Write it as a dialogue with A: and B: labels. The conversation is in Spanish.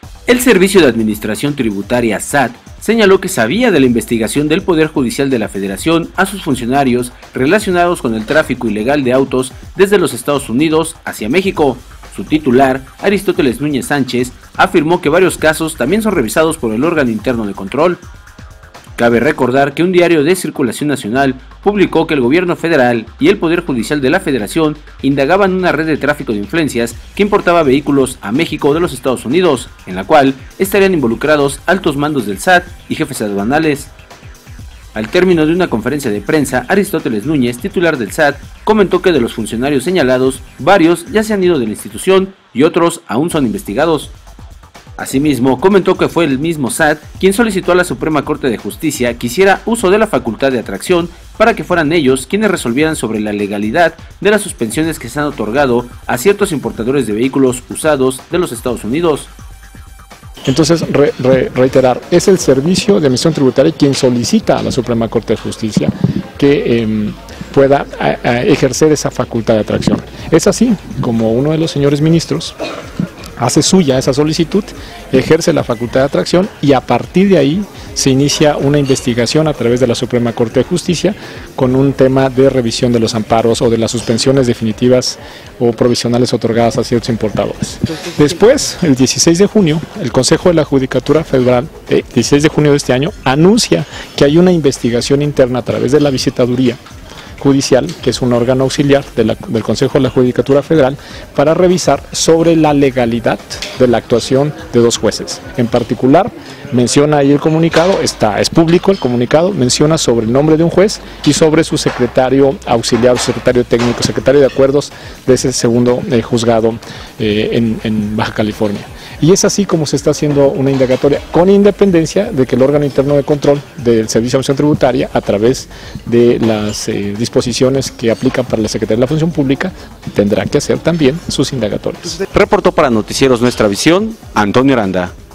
A: El Servicio de Administración Tributaria SAT señaló que sabía de la investigación del Poder Judicial de la Federación a sus funcionarios relacionados con el tráfico ilegal de autos desde los Estados Unidos hacia México. Su titular, Aristóteles Núñez Sánchez, afirmó que varios casos también son revisados por el órgano interno de control. Cabe recordar que un diario de circulación nacional publicó que el gobierno federal y el Poder Judicial de la Federación indagaban una red de tráfico de influencias que importaba vehículos a México de los Estados Unidos, en la cual estarían involucrados altos mandos del SAT y jefes aduanales. Al término de una conferencia de prensa, Aristóteles Núñez, titular del SAT, comentó que de los funcionarios señalados, varios ya se han ido de la institución y otros aún son investigados. Asimismo, comentó que fue el mismo SAT quien solicitó a la Suprema Corte de Justicia que hiciera uso de la facultad de atracción para que fueran ellos quienes resolvieran sobre la legalidad de las suspensiones que se han otorgado a ciertos importadores de vehículos usados de los Estados Unidos.
B: Entonces, reiterar, es el Servicio de Administración Tributaria quien solicita a la Suprema Corte de Justicia que pueda ejercer esa facultad de atracción. Es así como uno de los señores ministros hace suya esa solicitud, ejerce la facultad de atracción y a partir de ahí se inicia una investigación a través de la Suprema Corte de Justicia con un tema de revisión de los amparos o de las suspensiones definitivas o provisionales otorgadas a ciertos importadores. Después, el 16 de junio, el Consejo de la Judicatura Federal, 16 de junio de este año, anuncia que hay una investigación interna a través de la Visitaduría Judicial, que es un órgano auxiliar del Consejo de la Judicatura Federal, para revisar sobre la legalidad de la actuación de dos jueces. En particular, menciona ahí el comunicado, es público el comunicado, menciona sobre el nombre de un juez y sobre su secretario auxiliar, secretario técnico, secretario de acuerdos de ese segundo juzgado en Baja California. Y es así como se está haciendo una indagatoria, con independencia de que el órgano interno de control del Servicio de Administración Tributaria, a través de las disposiciones que aplican para la Secretaría de la Función Pública, tendrá que hacer también sus indagatorias.
A: Reportó para Noticieros Nuestra Visión, Antonio Aranda.